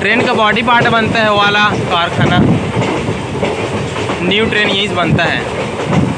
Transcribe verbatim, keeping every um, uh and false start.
Train का body part बनता है वाला कारखाना, न्यू ट्रेन यहीं से बनता है।